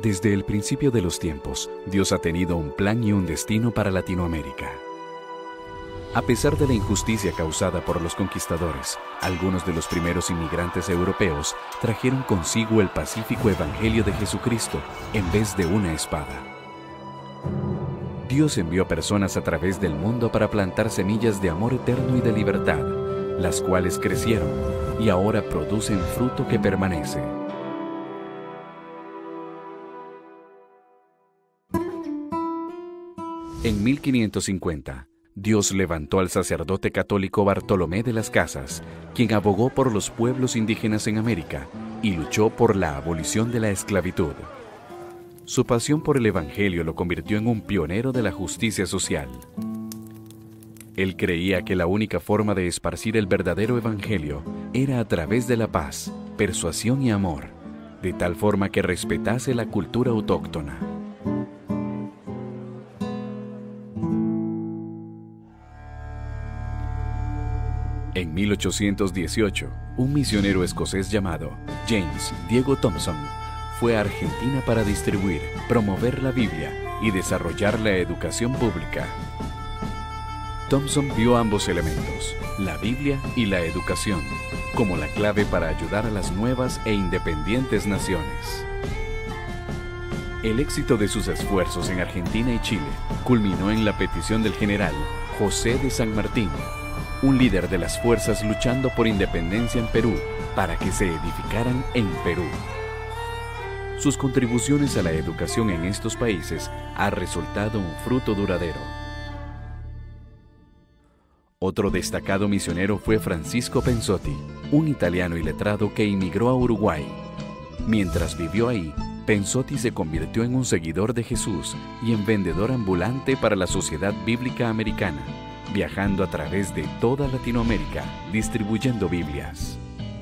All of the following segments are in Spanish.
Desde el principio de los tiempos, Dios ha tenido un plan y un destino para Latinoamérica. A pesar de la injusticia causada por los conquistadores, algunos de los primeros inmigrantes europeos trajeron consigo el pacífico evangelio de Jesucristo en vez de una espada. Dios envió personas a través del mundo para plantar semillas de amor eterno y de libertad, las cuales crecieron y ahora producen fruto que permanece. En 1550, Dios levantó al sacerdote católico Bartolomé de las Casas, quien abogó por los pueblos indígenas en América y luchó por la abolición de la esclavitud. Su pasión por el Evangelio lo convirtió en un pionero de la justicia social. Él creía que la única forma de esparcir el verdadero Evangelio era a través de la paz, persuasión y amor, de tal forma que respetase la cultura autóctona. En 1818, un misionero escocés llamado James Diego Thompson fue a Argentina para distribuir, promover la Biblia y desarrollar la educación pública. Thompson vio ambos elementos, la Biblia y la educación, como la clave para ayudar a las nuevas e independientes naciones. El éxito de sus esfuerzos en Argentina y Chile culminó en la petición del general José de San Martín, un líder de las fuerzas luchando por independencia en Perú, para que se edificaran en Perú. Sus contribuciones a la educación en estos países ha resultado un fruto duradero. Otro destacado misionero fue Francisco Pensotti, un italiano iletrado que emigró a Uruguay. Mientras vivió ahí, Pensotti se convirtió en un seguidor de Jesús y en vendedor ambulante para la Sociedad Bíblica Americana, viajando a través de toda Latinoamérica, distribuyendo Biblias.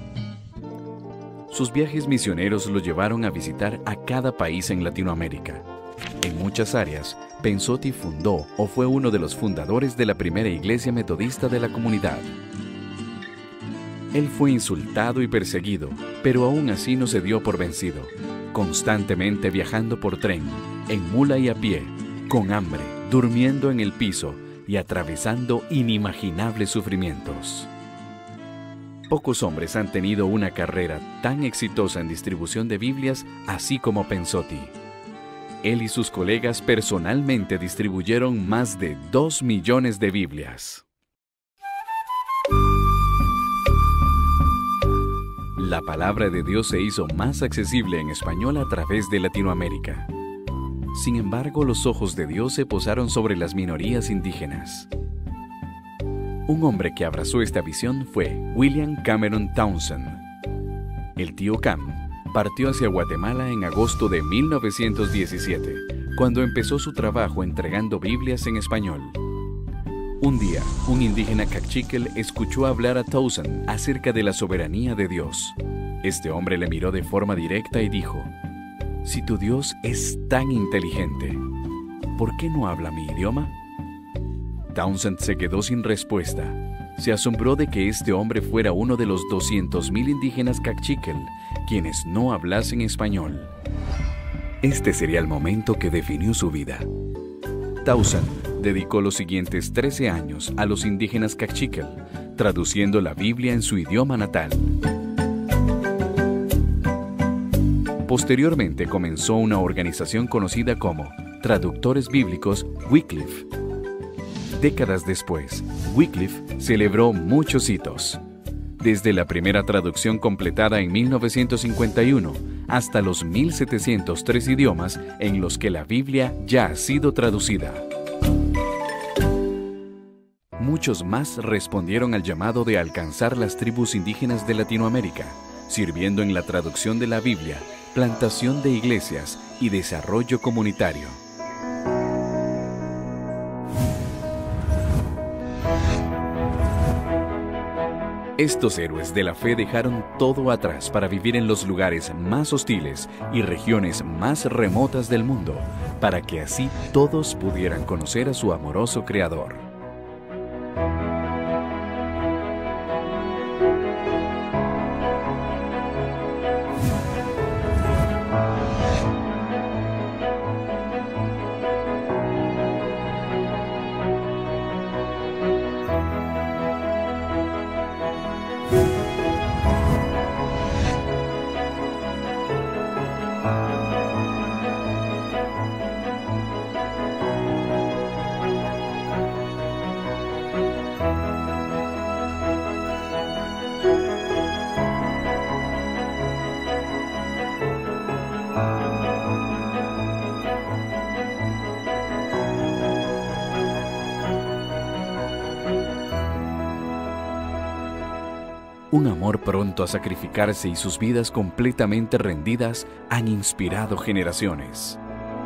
Sus viajes misioneros lo llevaron a visitar a cada país en Latinoamérica. En muchas áreas, Pensotti fundó o fue uno de los fundadores de la primera iglesia metodista de la comunidad. Él fue insultado y perseguido, pero aún así no se dio por vencido, constantemente viajando por tren, en mula y a pie, con hambre, durmiendo en el piso y atravesando inimaginables sufrimientos. Pocos hombres han tenido una carrera tan exitosa en distribución de Biblias así como Pensotti. Él y sus colegas personalmente distribuyeron más de 2 millones de Biblias. La palabra de Dios se hizo más accesible en español a través de Latinoamérica. Sin embargo, los ojos de Dios se posaron sobre las minorías indígenas. Un hombre que abrazó esta visión fue William Cameron Townsend. El tío Cam partió hacia Guatemala en agosto de 1917, cuando empezó su trabajo entregando Biblias en español. Un día, un indígena Cachiquel escuchó hablar a Townsend acerca de la soberanía de Dios. Este hombre le miró de forma directa y dijo: «Si tu Dios es tan inteligente, ¿por qué no habla mi idioma?». Townsend se quedó sin respuesta. Se asombró de que este hombre fuera uno de los 200,000 indígenas Cachiquel, quienes no hablasen español. Este sería el momento que definió su vida. Townsend dedicó los siguientes 13 años a los indígenas Cachiquel, traduciendo la Biblia en su idioma natal. Posteriormente comenzó una organización conocida como Traductores Bíblicos Wycliffe. Décadas después, Wycliffe celebró muchos hitos, desde la primera traducción completada en 1951 hasta los 1703 idiomas en los que la Biblia ya ha sido traducida. Muchos más respondieron al llamado de alcanzar las tribus indígenas de Latinoamérica, sirviendo en la traducción de la Biblia, plantación de iglesias y desarrollo comunitario. Estos héroes de la fe dejaron todo atrás para vivir en los lugares más hostiles y regiones más remotas del mundo, para que así todos pudieran conocer a su amoroso Creador. Un amor pronto a sacrificarse y sus vidas completamente rendidas han inspirado generaciones.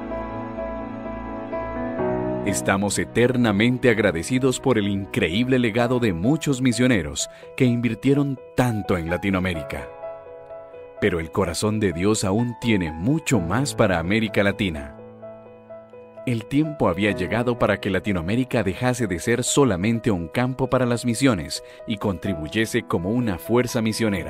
Estamos eternamente agradecidos por el increíble legado de muchos misioneros que invirtieron tanto en Latinoamérica. Pero el corazón de Dios aún tiene mucho más para América Latina. El tiempo había llegado para que Latinoamérica dejase de ser solamente un campo para las misiones y contribuyese como una fuerza misionera.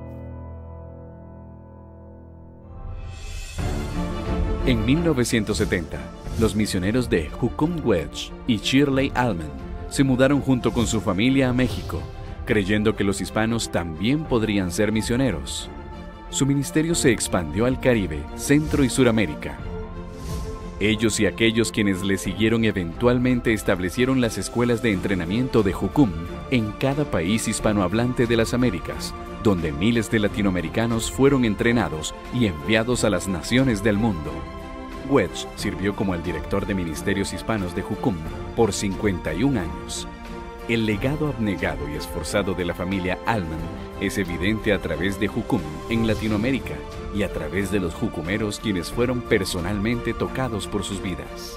En 1970, los misioneros de Hukum Wedge y Shirley Allman se mudaron junto con su familia a México, creyendo que los hispanos también podrían ser misioneros. Su ministerio se expandió al Caribe, Centro y Suramérica. Ellos y aquellos quienes le siguieron eventualmente establecieron las escuelas de entrenamiento de Hukum en cada país hispanohablante de las Américas, donde miles de latinoamericanos fueron entrenados y enviados a las naciones del mundo. Wedge sirvió como el director de ministerios hispanos de Hukum por 51 años. El legado abnegado y esforzado de la familia Allman es evidente a través de Hukum en Latinoamérica y a través de los jucumeros quienes fueron personalmente tocados por sus vidas.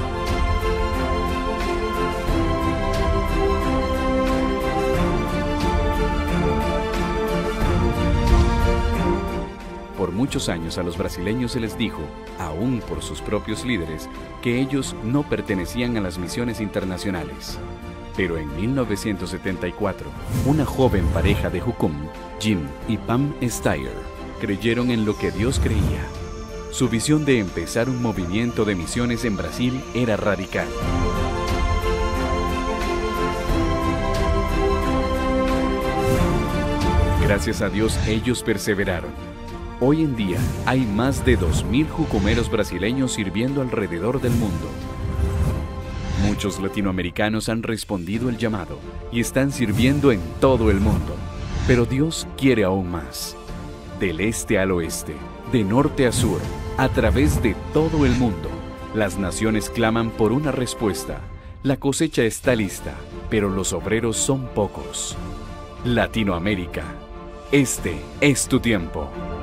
Por muchos años a los brasileños se les dijo, aún por sus propios líderes, que ellos no pertenecían a las misiones internacionales. Pero en 1974, una joven pareja de Hukum, Jim y Pam Steyer, creyeron en lo que Dios creía. Su visión de empezar un movimiento de misiones en Brasil era radical. Gracias a Dios, ellos perseveraron. Hoy en día, hay más de 2.000 jucumeros brasileños sirviendo alrededor del mundo. Muchos latinoamericanos han respondido el llamado y están sirviendo en todo el mundo. Pero Dios quiere aún más. Del este al oeste, de norte a sur, a través de todo el mundo, las naciones claman por una respuesta. La cosecha está lista, pero los obreros son pocos. Latinoamérica, este es tu tiempo.